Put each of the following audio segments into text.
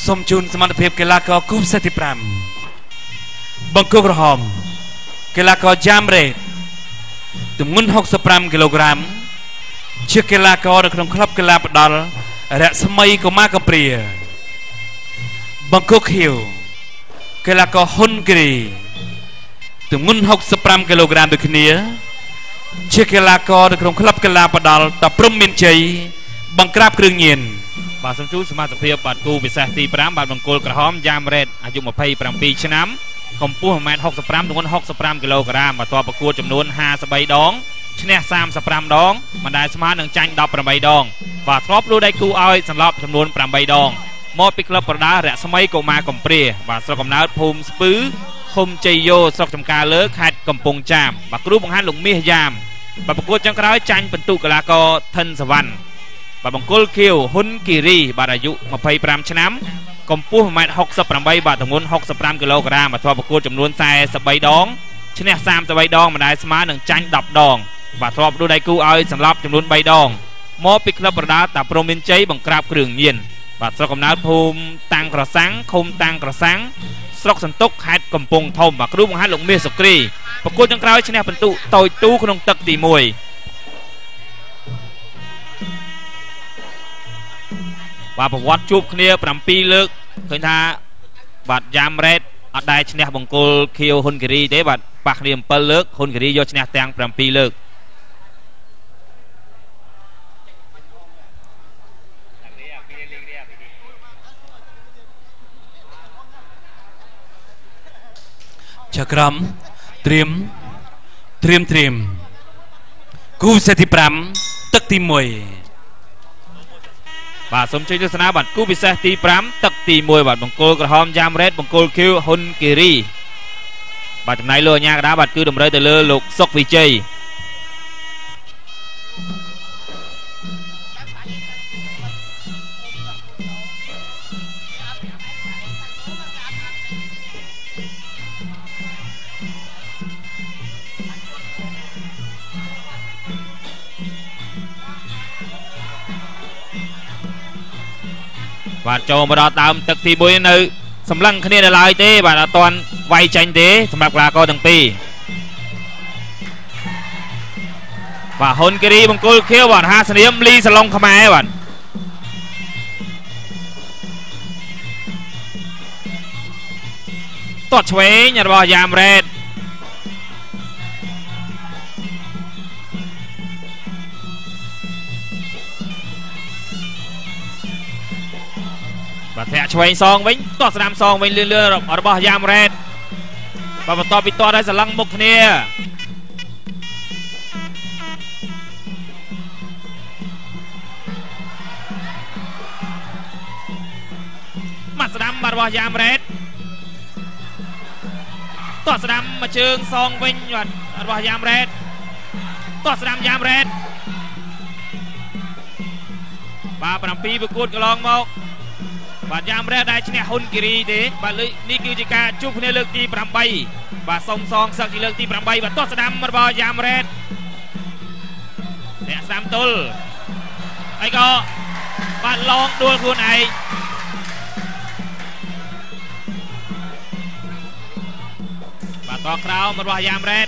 សូមជូនសមត្ថភាពកីឡាករគូផ្សេងទី5បង្គោលក្រហមកីឡាករយ៉ាមរ៉េតទម្ងន់65គីឡូក្រាមជាកីឡាករនៅក្នុងក្លឹបកីឡាផ្ដាល់រស្មីកុមារកំព្រាបង្គោលខៀវកីឡាករហ៊ុនគិរីទម្ងន់65គីឡូក្រាមដូចគ្នាជាកីឡាករនៅក្នុងក្លឹបកីឡាផ្ដាល់តាព្រំមានជ័យបង្ក្រាបគ្រឿងញៀនបាទសូមជូនសមាជិកភាពបាទគូពិសេសទី5បាទបង្គោលក្រហមយ៉ាមរ៉េតអាយុ27ឆ្នាំកម្ពស់ 1.65 ទម្ងន់65គីឡូក្រាមបាទតបប្រកួតចំនួន53ដងឈ្នះ35ដងមិនដែលស្មើនឹងចាញ់18ដងបាទធ្លាប់លួចដៃគូឲ្យសន្លប់ចំនួន8ដងមកពីក្លឹបប្រដាល់រស្មីកុមារកំព្រាបាទស្រុកកំណើតភូមិស្ពឺឃុំជ័យយោស្រុកចំការលើខេត្តកំពង់ចាមបាទគ្រូបង្ហាញលោកមាសយ៉ាមបាទប្រកួតចុងក្រោយចាញ់ពិន្ទុកីឡាករថិនសវណ្ណបាទបង្គោលខៀវហ៊ុនគិរីបាទអាយុ25ឆ្នាំកម្ពស់ 1.68 បាទទម្ងន់65គីឡូក្រាមបាទធ្លាប់ប្រកួតចំនួន43ដងឈ្នះ33ដងមិនដែលស្មើនឹងចាញ់10ដងបាទធ្លាប់ដួលដៃគូឲ្យសន្លប់ចំនួន3ដងមកពីក្លឹបប្រដាល់តាព្រំមានជ័យបង្ក្រាបគ្រឿងញៀនបាទស្រុកកំណើតភូមិតាំងក្រសាំងឃុំតាំងក្រសាំងស្រុកសន្ទុកខេត្តកំពង់ធំបាទគ្រូបង្ហាញលោកមាសសុគ្រីប្រកួតចុងក្រោយឈ្នះពិន្ទុតូចទូក្នុងទឹកទី1បាទប្រវត្តិជួបគ្នា7លើកឃើញថាបាទយ៉ាមរ៉េតអត់ដែលឈ្នះបង្គោលខៀវហ៊ុនគិរីទេបាទប៉ះគ្នា7លើកហ៊ុនគិរីយកឈ្នះទាំង7លើកចក្រមត្រៀមគូសេតទី5ទឹកទី1បាទសូមជួយទស្សនាបាទគូពិសេសទី5ទឹកទី1បាទបង្គោលក្រហមយ៉ាមរ៉េតបង្គោលខៀវហ៊ុនគិរីបាទចំណាយលើអាញាកដាបាទគឺតម្រូវទៅលើលោកសុកវិជ័យបាទចូលមកដល់ដើមទឹកទី1នៅសម្លឹងគ្នានៅឡើយទេបាទអត់ទាន់វាយចាញ់ទេសម្រាប់កីឡាករទាំងពីរបាទហ៊ុនគិរីបង្គោលខៀវបាទហាសនាមលីសឡុងខ្មែរបាទទាត់ឆ្វេងរបស់យ៉ាមរ៉េតបាទធាក់ឆ្វេងសងវិញទាត់ស្ដាំសងវិញលឿនរបស់យ៉ាមរ៉េតបាទបន្ទាប់ពីទាត់ឲ្យសឡឹងមុខគ្នាម៉ាត់ស្ដាំបាទរបស់យ៉ាមរ៉េតទាត់ស្ដាំមកជើងសងវិញបាទរបស់យ៉ាមរ៉េតទាត់ស្ដាំយ៉ាមរ៉េតបាទ7ប្រកួតកន្លងមកបាទយ៉ាមរ៉េតដែលឈ្នះហ៊ុនគិរីទេបាទនេះគឺជាការជួបគ្នាលើកទី8បាទសុំសងសឹកទីលើកទី8បាទទាត់ស្ដាំរបស់យ៉ាមរ៉េតអ្នកស្ដាំទល់ហើយក៏បាទឡងដួលខ្លួនឯងបាទតក្រោមរបស់យ៉ាមរ៉េត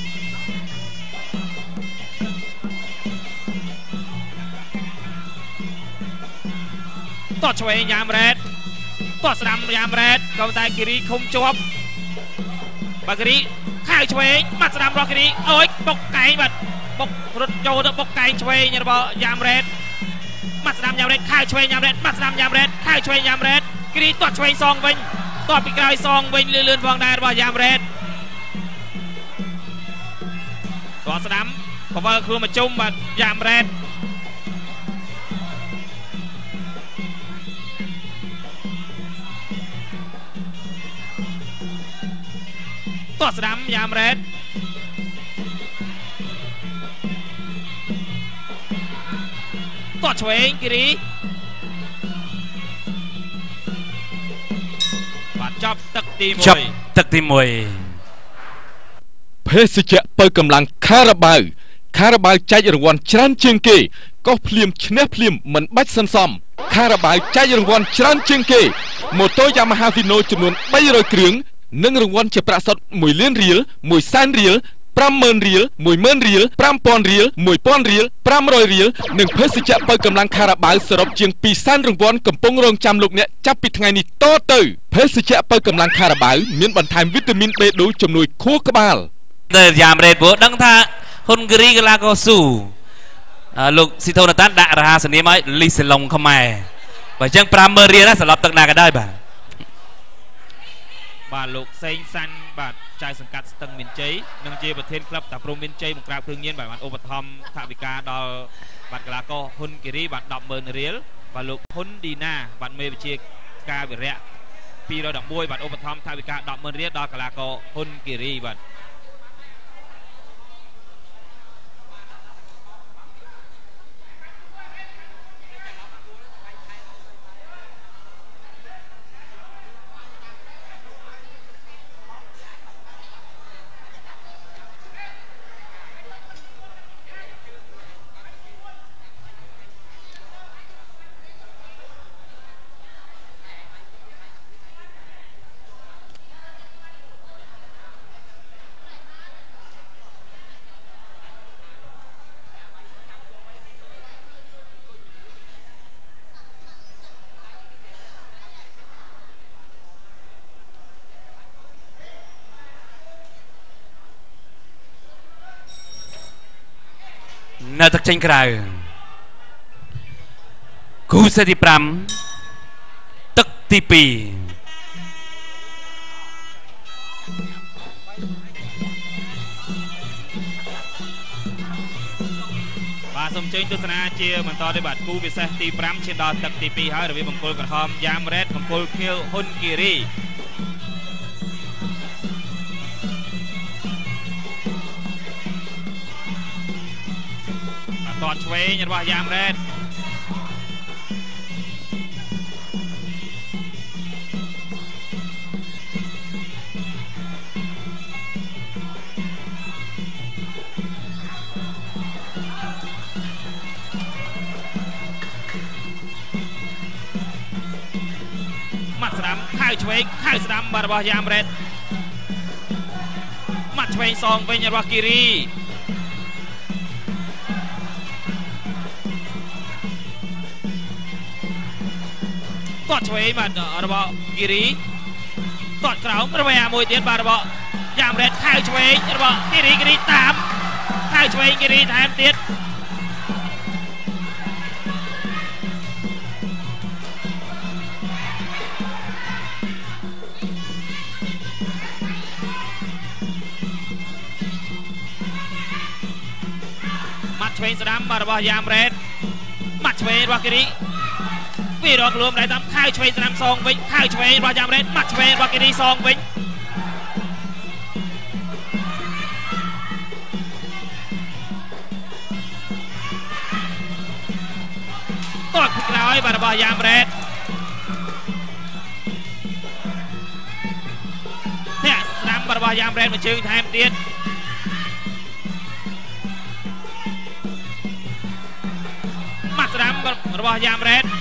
តោះឆ្វេងយ៉ាមរ៉េតតោះស្ដាំយ៉ាមរ៉េតក៏តែគិរីឃុំជាប់បាទគិរីខៅឆ្វេងបាត់ស្ដាំរបស់គិរីអើយបុកកែងបាទបុករត់ចូលទៅបុកកែងឆ្វេងរបស់យ៉ាមរ៉េតបាត់ស្ដាំយ៉ាមរ៉េតខៅឆ្វេងយ៉ាមរ៉េតបាត់ស្ដាំយ៉ាមរ៉េតខៅឆ្វេងយ៉ាមរ៉េតគិរីតោះឆ្វេងសងវិញតោះពីក្រោយសងវិញលឿនផងដែររបស់យ៉ាមរ៉េតតោះស្ដាំកវលខ្លួនមកជុំបាទយ៉ាមរ៉េតទាត់ស្ដាំយ៉ាមរ៉េតទាត់ឆ្វេងគិរីបាទចប់ទឹកទី1ភេសជ្ជៈបើកម្លាំងខារ៉ាបាវចែករង្វាន់ច្រើនជាងគេកោះភ្លាមឈ្នះភ្លាមមិនបាច់សន្សំខារ៉ាបាវចែករង្វាន់ច្រើនជាងគេម៉ូតូ Yamaha Vino ចំនួន300គ្រឿងនិងរង្វាន់ជាប្រាក់សុទ្ធ1លានរៀល1សែនរៀល50000រៀល10000រៀល5000រៀល1000រៀល500រៀលនិងភេសជ្ជៈបើកម្លាំងខារ៉ាបាវសរុបជាង2សែនរង្វាន់កំពុងរងចាំលោកអ្នកចាប់ពីថ្ងៃនេះតទៅភេសជ្ជៈបើកម្លាំងខារ៉ាបាវមានបន្ថែមវីតាមីន B12 ជំនួយខួរក្បាលដែលយ៉ាមរ៉េតព្រោះដឹងថាហ៊ុនគីរីកីឡាករស៊ូលោកស៊ីថូណាតាន់ដាក់រហ័សនាមឲ្យលីសេឡុងខ្មែរបើអញ្ចឹង50000រៀលណាសន្លប់ទឹកណាក៏ដោយបាទលោកសេងសាន់បាទចៅសង្កាត់ស្ទឹងមានជ័យនិងជាប្រធានក្លឹបតាព្រំមានជ័យបង្ក្រាបគ្រឿងញៀនបាទបានឧបត្ថម្ភថវិកាដល់បាទកីឡាករហ៊ុនគីរីបាទ100,000រៀលបាទលោកហ៊ុនឌីណាបាទមេវិជាការវិរៈ211បាទឧបត្ថម្ភថវិកា100,000រៀលដល់កីឡាករហ៊ុនគីរីបាទនៅទឹកចេញក្រៅគូសេទី5ទឹកទី2បាទសូមអញ្ជើញទស្សនាជាបន្តទៅបាទគូពិសេសទី5ឈានដល់ទឹកទី2ហើយរវាងបង្គោលក្រហមយ៉ាមរ៉េតបង្គោលខៀវហ៊ុនគីរីតតឆ្វេងរបស់យ៉ាមរ៉េតម៉ាត់ស្ដាំខៅឆ្វេងខៅស្ដាំបាទរបស់យ៉ាមរ៉េតម៉ាត់ឆ្វេងសងវិញរបស់គីរីតតឆ្វេងបាទរបស់គីរីតតក្រោមរបស់មួយទៀតបាទរបស់យ៉ាមរ៉េតខៅឆ្វេងរបស់គីរីតាមខៅឆ្វេងគីរីថែមទៀតម៉ាត់ឆ្វេងស្ដាំបាទរបស់យ៉ាមរ៉េតម៉ាត់ឆ្វេងរបស់គីរីពីរកខ្លួនដៃតាមខៅឆ្វេងស្ដាំសងវិញខៅឆ្វេងរបស់យ៉ាមរ៉េតម៉ាត់ឆ្វេងរបស់គីរីសងវិញតតពីក្រោយបាទរបស់យ៉ាមរ៉េតធាក់ស្ដាំរបស់យ៉ាមរ៉េតមួយជើងថែមទៀតម៉ាត់ស្ដាំរបស់យ៉ាមរ៉េត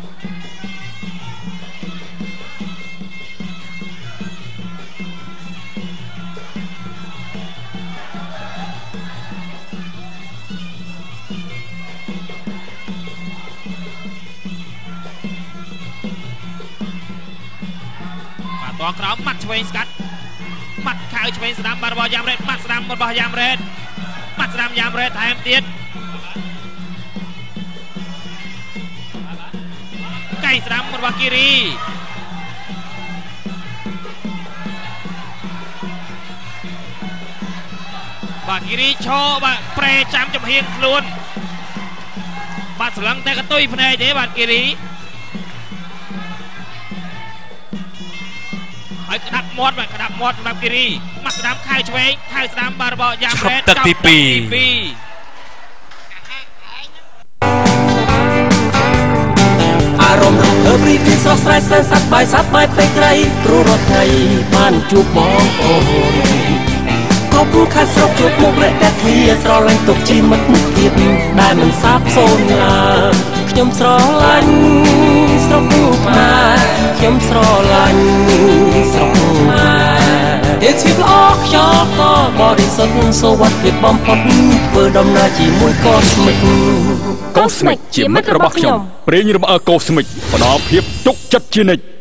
តក្រោមម៉ាត់ឆ្វេងស្កាត់ម៉ាត់ខៅឆ្វេងស្ដាំបាទរបស់យ៉ាមរ៉េតម៉ាត់ស្ដាំរបស់យ៉ាមរ៉េតម៉ាត់ស្ដាំយ៉ាមរ៉េតថែមទៀតកៃស្ដាំរបស់គីរីបាទគីរីឈរបាទប្រេចាំចំហៀងខ្លួនបាទស្លឹងតែកតុយភ្នែកទេបាទគីរីហើយក្តាប់មាត់បាទក្តាប់មាត់សម្រាប់គីរីម៉ាត់ស្ដាំខៅឆ្វេងខៅស្ដាំបាទរបស់យ៉ាមរ៉េតទឹកទី2អារម្មណ៍រំភើបរីករាយស្រស់ស្រាយសើសប្បាយផ្ទៃក្រៃព្រោះរត់ថ្ងៃបានជួបបងប្អូនប់ខាត់ស្រុកជួបមុខរកតែគ្នាស្រឡាញ់ទុកជាមិត្តភាពដែលមិនសាបសូន្យឡើយខ្ញុំស្រឡាញ់ស្រុកខ្មែរខ្ញុំស្រឡាញ់ស្រុកខ្មែរដែលជាល្អខ្យល់ក៏បរិសុទ្ធសុវត្ថិភាពបំផុតធ្វើដំណើរជាមួយកោស្មិចកោស្មិចជាមិត្តរបស់ខ្ញុំប្រេងរំអើកោស្មិចផ្ដល់ភាពទុកចិត្តជានិច្ច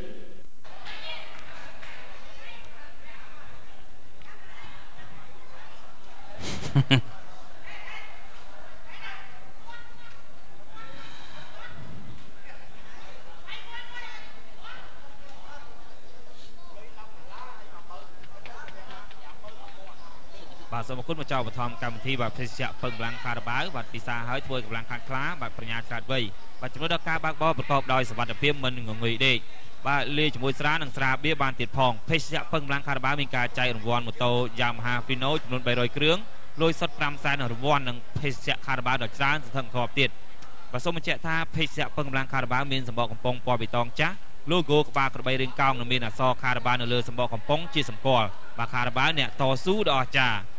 បាទសូមអរគុណមកចៅបឋមកម្មវិធីបាទភេសជ្ជៈពឹងកម្លាំងការបាវបាទពិសាហើយធ្វើកម្លាំងខាងខ្លាបាទបញ្ញាឆ្លាតវៃបាទជំនួសដល់ការបើកបរប្រកបដោយសុវត្ថិភាពមិនងងុយដេកបាទលាយជាមួយស្រានិងស្រាបៀបានទៀតផងភេសជ្ជៈពឹងកម្លាំងការបាវមានការចែករង្វាន់ម៉ូតូ Yamaha Fino ចំនួន300គ្រឿងលុយសុទ្ធ5សែនរង្វាន់និងភេសជ្ជៈការបាវដ៏ច្រើនសន្ធឹងគ្រាប់ទៀតបាទសូមបញ្ជាក់ថាភេសជ្ជៈពឹងកម្លាំងការបាវមានសម្បកកំប៉ុងពណ៌បៃតងចាស់ logo ក្បាលក្របីរាងកោងនិងមានអក្សរការបាវនៅលើសម្បកកំប៉ុងជាសម្គាល់បាទការបាវអ្នកតស៊ូដ៏អស្ចារ្យ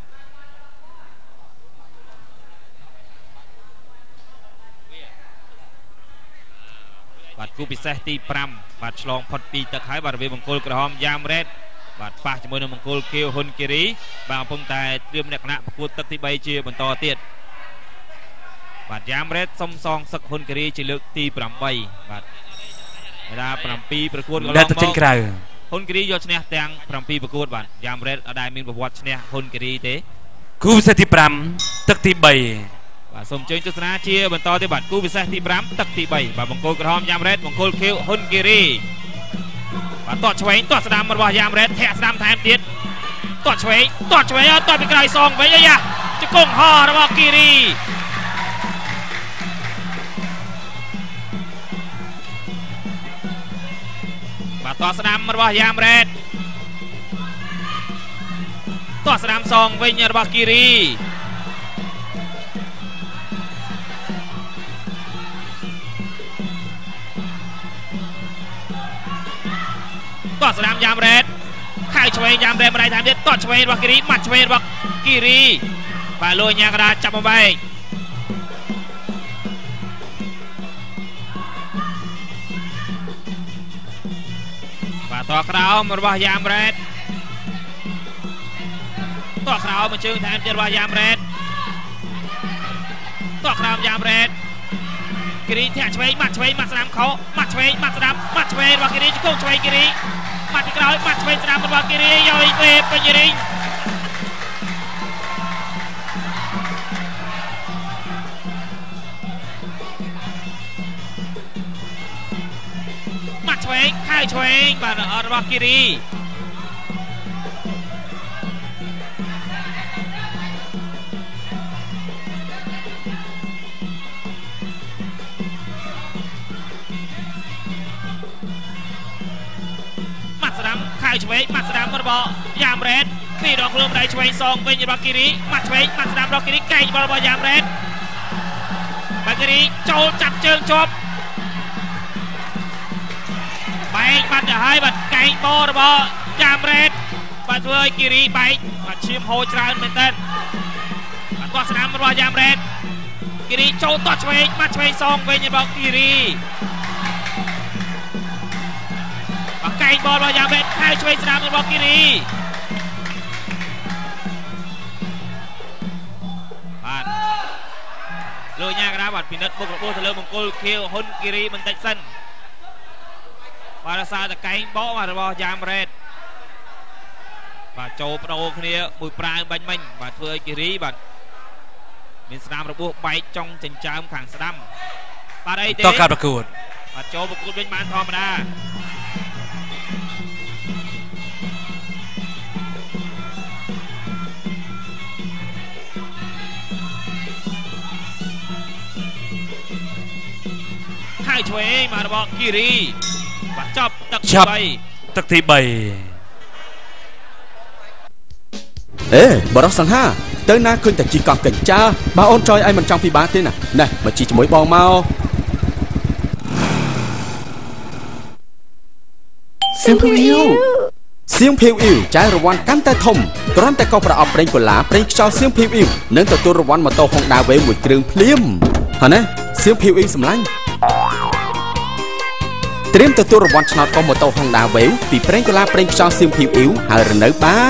បាទគូពិសេសទី5បាទឆ្លងផុតពីទឹកហើយបាទរវាងបង្គោលក្រហមយ៉ាមរ៉េតបាទប៉ះជាមួយនឹងបង្គោលខៀវហ៊ុនគិរីបាទកំពុងតែត្រៀមលក្ខណៈប្រកួតទឹកទី3ជាបន្តទៀតបាទយ៉ាមរ៉េតសុំសងសឹកហ៊ុនគិរីជាលើកទី8បាទមេដា7ប្រកួតកន្លងមកហ៊ុនគិរីយកឈ្នះទាំង7ប្រកួតបាទយ៉ាមរ៉េតអត់ដែលមានប្រវត្តិឈ្នះហ៊ុនគិរីទេគូពិសេសទី5ទឹកទី3បាទសូមអញ្ជើញទស្សនាជាបន្តទៀតបាទគូពិសេសទី5ទឹកទី3បាទបង្គោលក្រហមយ៉ាមរ៉េតបង្គោលខៀវហ៊ុនគិរីបាទតោះឆ្វេងតោះស្ដាំរបស់យ៉ាមរ៉េតធាក់ស្ដាំថែមទៀតតោះឆ្វេងអត់តោះពីក្រោយសងវិញអាយ៉ាជង្គង់ហោះរបស់គិរីបាទតោះស្ដាំរបស់យ៉ាមរ៉េតតោះស្ដាំសងវិញរបស់គិរីតោះស្ដាំយ៉ាមរ៉េតខៅឆ្វេងយ៉ាមរ៉េតម្ដាយថែមទៀតតោះឆ្វេងរបស់គិរីម៉ាត់ឆ្វេងរបស់គិរីបាទលួយញ៉ាកដាចាប់បំបែកបាទតោះក្រោមរបស់យ៉ាមរ៉េតតោះក្រោមមកជើងថែមទៀតរបស់យ៉ាមរ៉េតតោះក្រោមយ៉ាមរ៉េតគិរីធាក់ឆ្វេងម៉ាត់ឆ្វេងម៉ាត់ស្ដាំខោម៉ាត់ឆ្វេងម៉ាត់ស្ដាំម៉ាត់ឆ្វេងរបស់គិរីជង្គង់ឆ្វេងគិរីម៉ាត់ពីក្រោយម៉ាត់ឆ្វេងស្ដាំរបស់គិរីយកទៅពេញរីងម៉ាត់ឆ្វេងខៅឆ្វេងបាទរបស់គិរីខៅឆ្វេងម៉ាត់ស្ដាំរបស់យ៉ាមរ៉េតពីដងខ្លួនដៃឆ្វេងសងវិញរបស់គិរីម៉ាត់ឆ្វេងម៉ាត់ស្ដាំរបស់គិរីកែងបាល់របស់យ៉ាមរ៉េតបាទគិរីចូលចាប់ជើងជាប់បែកបាត់ទៅហើយបាទកែងបោរបស់យ៉ាមរ៉េតបាទធ្វើឲ្យគិរីបែកបាទឈាមហូរច្រើនមែនតើបាទទាស់ស្ដាំរបស់យ៉ាមរ៉េតគិរីចូលទាស់ឆ្វេងម៉ាត់ឆ្វេងសងវិញរបស់គិរីកែងបោលរបស់យ៉ាមរ៉េតខៅឆ្វេងស្ដាំរបស់គិរីបាទលោកញ៉ាកដាបាទពិនិត្យមុខរបួសទៅលើបង្គោលខៀវហ៊ុនគិរីបន្តិចសិនបាទរសារតែកែងបោលរបស់យ៉ាមរ៉េតបាទចូលបដូរគ្នាមួយប្រាវបាញ់មិញបាទធ្វើឲ្យគិរីបាទមានស្ដាំរបួសបែកចុងចិញ្ចើមខាងស្ដាំបាទអីទេតការប្រកួតបាទចូលប្រកួតវិញបានធម្មតាខៅឆ្វេងមករបស់គិរីបាទចប់ទឹកទី3ទឹកទី3 អេបរោះសង្ហាទៅណាឃើញតែជីកង់កិច្ចចាបើអូនចយឲ្យមិនចង់ពិបាកទេណាណែមកជីជាមួយបងមក Simple you សៀងភីវអ៊ីវចែករង្វាន់កាន់តែធំគ្រាន់តែកោសប្រអប់ប្រេងកូឡាប្រេងខ្យល់សៀងភីវអ៊ីវនឹងទទួលរង្វាន់ម៉ូតូ Honda Wave មួយគ្រឿងភ្លាមហើយណាសៀងភីវអ៊ីវសម្លាញ់ត្រៀមទទួលរង្វាន់ឆ្នោតកុំម៉ូតូ Honda Wave ពីប្រេងកូឡាប្រេងខ្យល់សៀងភីវអ៊ីវហើយរនៅបាទ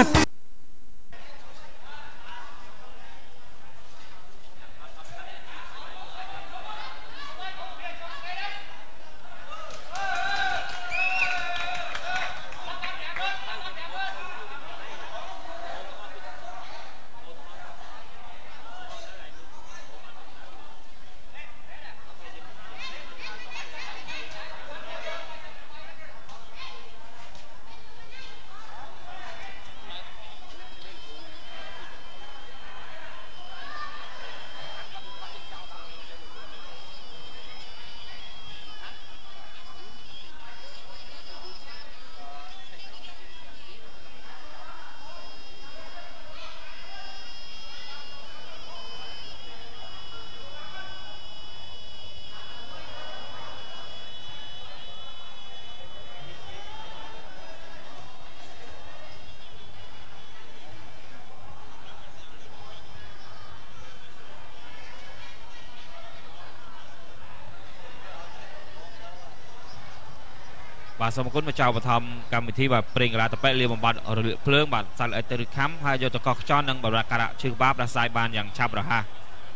បាទសូមអរគុណមកចៅបឋមកម្មវិធីបាទប្រេងកលាតប៉ែលៀមបំបត្តិរលាកភ្លើងបាទសាល់អេតេរីខំហើយយកទៅកោះខ្យល់និងបម្រើការជឿបាបដល់សាយបានយ៉ាងឆាប់រហ័ស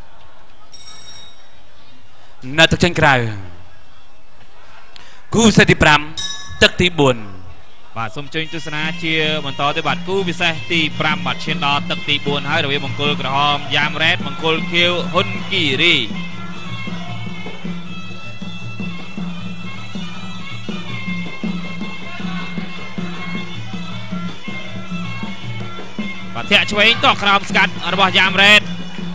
នៅទឹកចេញក្រៅគូសេតទី5ទឹកទី4បាទសូមអញ្ជើញទស្សនាជាបន្តទៅបាទគូពិសេសទី5បាទឈានដល់ទឹកទី4ហើយរវាងបង្គោលក្រហមយ៉ាមរ៉េតបង្គោលខៀវហ៊ុនគីរីបាទធាក់ឆ្វេងតោះក្រោមស្កាត់របស់យ៉ាមរ៉េត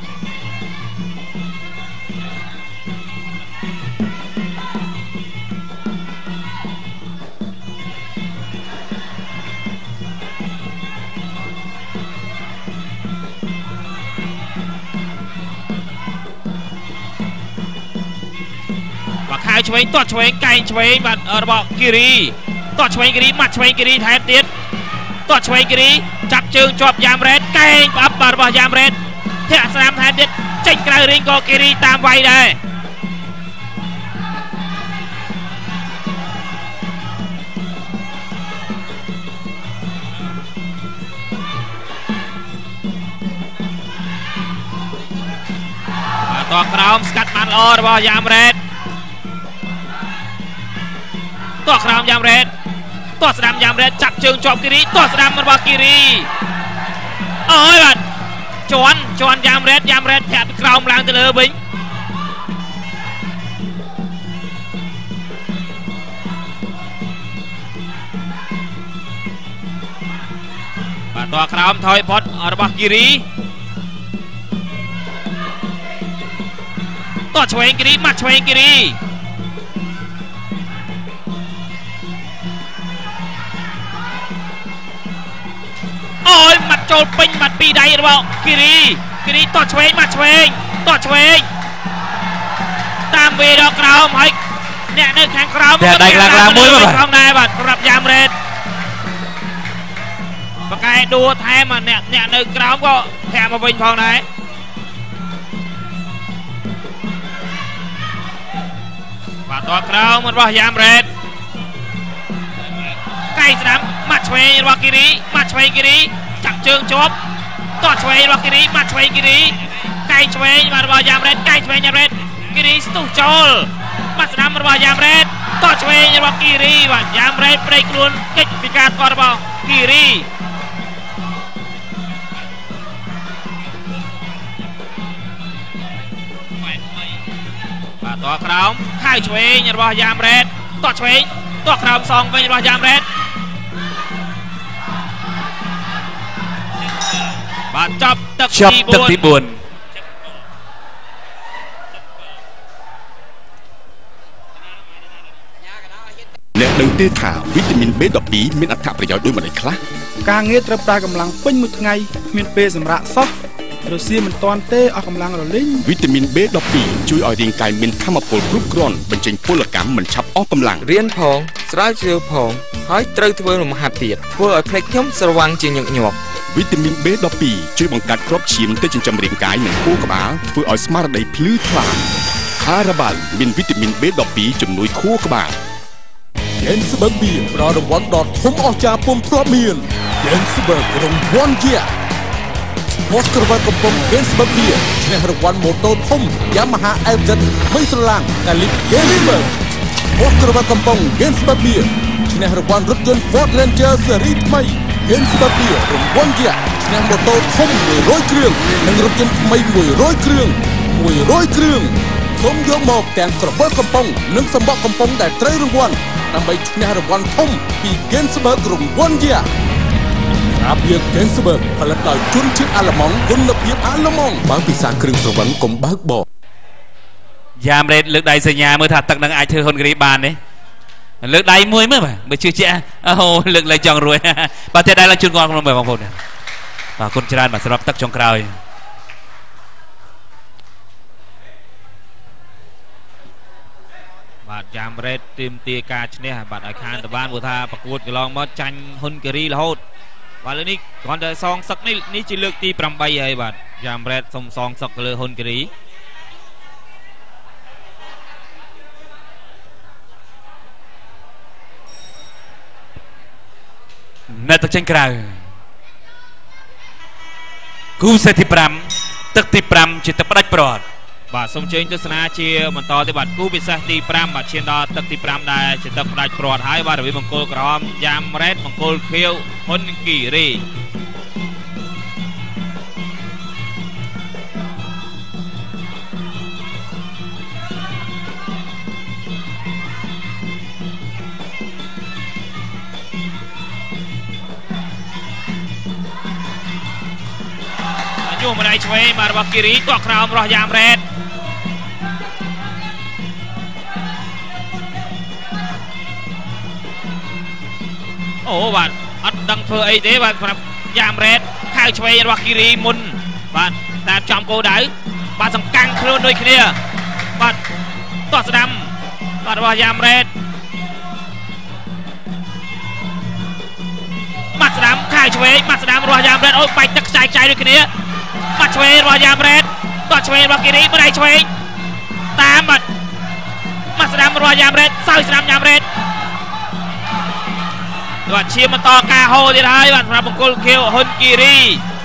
បាទខៅឆ្វេងតោះឆ្វេងកែងឆ្វេងបាទរបស់គីរីតោះឆ្វេងគីរីម៉ាត់ឆ្វេងគីរីថែមទៀតតោះឆ្វេងគីរីចាប់ជើងជាប់យ៉ាមរ៉េតកែងផ្អាប់បាទរបស់យ៉ាមរ៉េតធាក់ស្រាមថែមទៀតចេញក្រៅរៀងក៏គីរីតាមវាយដែរបាទតោះក្រោមស្កាត់បានល្អរបស់យ៉ាមរ៉េតតោះក្រោមយ៉ាមរ៉េតតោះស្ដាំយ៉ាមរ៉េតចាប់ជើងជាប់គីរីតោះស្ដាំរបស់គីរីអើយបាទជន់យ៉ាមរ៉េតធាក់ពីក្រោមឡើងទៅលើវិញបាទតោះក្រោមថយផុតរបស់គីរីតោះឆ្វេងគីរីម៉ាត់ឆ្វេងគីរីអូយម៉ាត់ចូលពេញម៉ាត់ពីដៃរបស់គីរីតោះឆ្វេងម៉ាត់ឆ្វេងតោះឆ្វេងតាមវេដល់ក្រោមហើយអ្នកនៅខាងក្រោមតែដៃខ្លាំងមួយបាទផងដែរបាទសម្រាប់យ៉ាមរ៉េតបកែដួលថែមអ្នកនៅក្រោមក៏ធាក់មកវិញផងដែរបាទតោះក្រោមរបស់យ៉ាមរ៉េតកែស្ដាំម៉ាត់ឆ្វេងរបស់គីរីម៉ាត់ឆ្វេងគីរីចាក់ជើងជាប់តោះឆ្វេងរបស់គីរីម៉ាត់ឆ្វេងគីរីកែឆ្វេងរបស់យ៉ាមរ៉េតកែឆ្វេងយ៉ាមរ៉េតគីរីស្ទុះចូលម៉ាត់ស្ដាំរបស់យ៉ាមរ៉េតតោះឆ្វេងរបស់គីរីបាទយ៉ាមរ៉េតព្រៃខ្លួនកិច្ចពីការគាត់របស់គីរីបាទតោះក្រោមខៅឆ្វេងរបស់យ៉ាមរ៉េតតោះឆ្វេងតោះក្រោមសងវិញរបស់យ៉ាមរ៉េតបាទចប់ទឹកទី4 អ្នកដឹងទេថាវីតាមីន B12 មានអត្ថប្រយោជន៍ដូចម្តេចខ្លះការងារត្រូវប្រើកម្លាំងពេញមួយថ្ងៃគ្មានពេលសម្រាកសោះរសៀលមិនតាន់ទេអស់កម្លាំងរលីងវីតាមីន B12 ជួយឲ្យរាងកាយមានថាមពលគ្រប់គ្រាន់បញ្ចេញពលកម្មមិនឆាប់អស់កម្លាំងរៀនផងស្រាវជ្រាវផងហើយត្រូវធ្វើលំហាត់ទៀតធ្វើឲ្យភ្នែកខ្ញុំស្រវាំងជាញឹកញាប់វីតាមីន B12 ជួយបង្កើតគ្រាប់ឈាមទៅចិញ្ចឹមរាងកាយនិងខួរក្បាលធ្វើឲ្យស្មារតីភ្លឺថ្លាហារ៉ាបាល់មានវីតាមីន B12 ជំនួយខួរក្បាល Gensberg Beer ផ្ដល់រង្វាន់ដ៏ធំអស្ចារ្យពុំធ្លាប់មាន Gensberg រង្វាន់ជាមកក្រវ៉ាត់កំប៉ុង Gensberg Beer ឈ្នះរង្វាន់ម៉ូតូធំ Yamaha FZ មិនស្រឡាំងកាលី Gensberg មកក្រវ៉ាត់កំប៉ុង Gensberg Beer ឈ្នះរង្វាន់រថយន្ត Ford Ranger ស៊េរីថ្មី Gensberg Beer រង្វាន់ជាឈ្នះម៉ូតូធំ100គ្រឿងនិងរថយន្តថ្មី100គ្រឿងសូមយកមកទាំងក្រវិលកំប៉ុងនិងសំបកកំប៉ុងដែលត្រូវរង្វាន់ដើម្បីឈ្នះរង្វាន់ធំពី Gensberg រង្វាន់យ៉ាស្រាបៀរ Gensberg ផលិតដោយជនជាតិអាល្លឺម៉ង់គុណភាពអាល្លឺម៉ង់បើពិសាគ្រឿងស្រវឹងកុំបើកបរយ៉ាមរ៉េតលើកដៃសញ្ញាមើលថាទឹកនឹងអាចធ្វើហ៊ុនគិរីបានទេលើកដៃមួយមើលបាទបើជឿជាក់អូលើកលែងចង់រួយបាទតែដៃឡើងជូនគាត់ក្នុងបងប្អូនបាទគុណច្រើនបាទសម្រាប់ទឹកចុងក្រោយបាទយ៉ាមរ៉េតទាមទារការឈ្នះបាទឲ្យខានតបានព្រោះថាប្រកួតកន្លងមកចាញ់ហ៊ុនគិរីរហូតបាទលើនេះគ្រាន់តែសងសឹកនេះជាលើកទី8ហើយបាទយ៉ាមរ៉េតសុំសងសឹកទៅលើហ៊ុនគិរីនៅទឹកចេញក្រៅគូសេតទី5ទឹកទី5ជាទឹកផ្ដាច់ព្រាត់បាទសូមជើញទស្សនាជាបន្តទៅបាទគូពិសេសទី5បាទឈានដល់ទឹកទី5ដែលជាទឹកផ្ដាច់ព្រាត់ហើយបាទរវាងបង្គោលក្រហមយ៉ាមរ៉េតបង្គោលខៀវហ៊ុនគិរីយោម្ដាយឆ្វេងបាទរបស់គិរីទាក់ក្រោមរបស់យ៉ាមរ៉េតអូបាទអត់ដឹងធ្វើអីទេបាទសម្រាប់យ៉ាមរ៉េតខៅឆ្វេងរបស់គិរីមុនបាទតែចំគោលដៅបាទសង្កាំងខ្លួនដូចគ្នាបាទទាត់ស្ដាំបាទរបស់យ៉ាមរ៉េតម៉ាត់ស្ដាំខៅឆ្វេងម៉ាត់ស្ដាំរបស់យ៉ាមរ៉េតអូបាច់ទឹកខ្ចាយដូចគ្នាបាត់ឆ្វេងរបស់យ៉ាមរ៉េតទាត់ឆ្វេងរបស់គិរីម្ដាយឆ្វេងតាមបាត់ម៉ាត់ស្ដាំរបស់យ៉ាមរ៉េតសើស្ដាំយ៉ាមរ៉េតបាទឈាមបន្តការហូរទៀតហើយបាទសម្រាប់បង្គោលខៀវហ៊ុនគិរី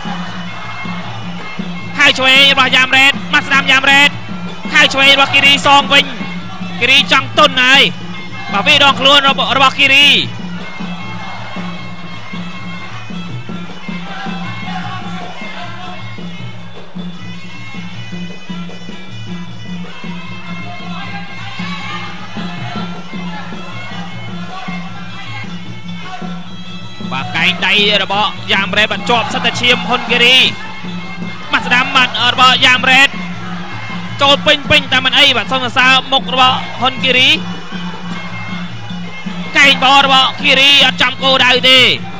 ហើយឆ្វេងរបស់យ៉ាមរ៉េតម៉ាត់ស្ដាំយ៉ាមរ៉េតហើយឆ្វេងរបស់គិរីសងវិញគិរីចង់ទុនហើយបាទវាដងខ្លួនរបស់គិរីបាទកែងដៃរបស់យ៉ាមរ៉េតបញ្ជាប់សិតតែឈាមហ៊ុនគិរីម៉ាត់ស្ដាំបាត់របស់យ៉ាមរ៉េតចូលពេញតែមិនអីបាទសូមសរសើរមុខរបស់ហ៊ុនគិរីកែងបោរបស់គិរីអត់ចំគោលដៅទេ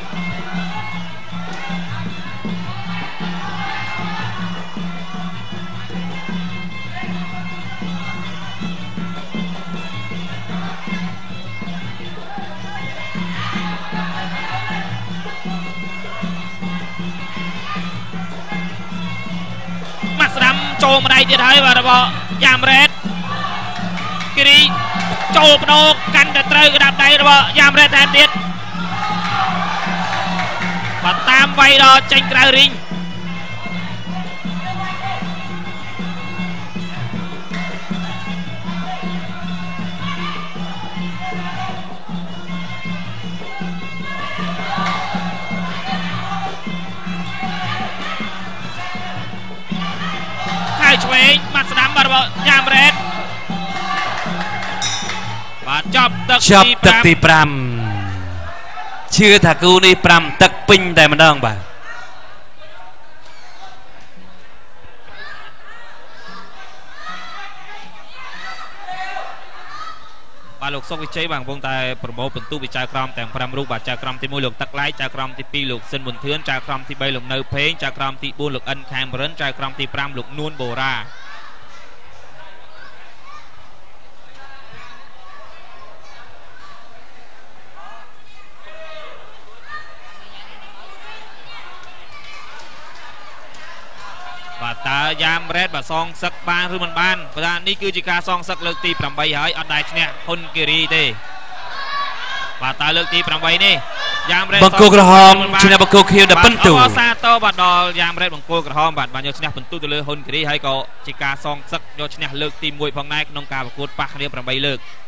ចូលម្ដាយទៀតហើយបាទរបស់យ៉ាមរ៉េតគិរីចូលបដោកាន់តែត្រូវក្តាប់ដៃរបស់យ៉ាមរ៉េតថែមទៀតបាទតាមវាយដល់ចេញក្រៅរីងឆ្វេងម៉ាត់ស្ដាំបាទរបស់យ៉ាមរ៉េតបាទចប់ទឹកទី 5ជឿថាគូនេះ5ទឹកពេញតែម្ដងបាទបាទលោកសុកវិជ័យបាទកំពុងតែប្រមូលបន្ទុកវិចៅក្រមទាំង5រូបបាទចៅក្រមទី1លោកទឹកឡៃចៅក្រមទី2លោកស៊ិនប៊ុនធឿនចៅក្រមទី3លោកនៅភេងចៅក្រមទី4លោកអិនខេមរិនចៅក្រមទី5លោកនួនបូរ៉ាបាទតើយ៉ាមរ៉េតបាទសងសឹកបានឬមិនបានព្រោះថានេះគឺជាការសងសឹកលើកទី8ហើយអត់ដែលឈ្នះហ៊ុនគិរីទេបាទតើលើកទី8នេះយ៉ាមរ៉េតបង្គោលក្រហមឈ្នះបង្គោលខៀវដល់ពិន្ទុអបអរសាទរបាទដល់យ៉ាមរ៉េតបង្គោលក្រហមបាទបានយកឈ្នះពិន្ទុទៅលើហ៊ុនគិរីហើយក៏ជាការសងសឹកយកឈ្នះលើកទី1ផងដែរក្នុងការប្រកួតប៉ះគ្នា8លើក